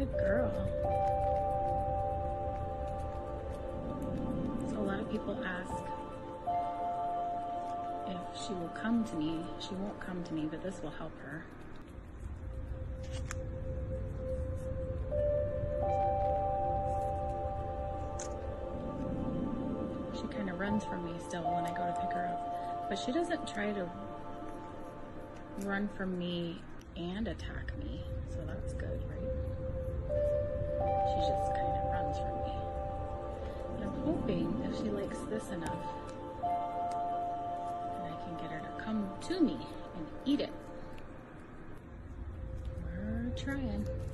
Good girl. So a lot of people ask if she will come to me. She won't come to me, but this will help her. She kind of runs from me still when I go to pick her up, but she doesn't try to run from me and attack me, so that's good, right? She just kind of runs from me. But I'm hoping if she likes this enough, then I can get her to come to me and eat it. We're trying.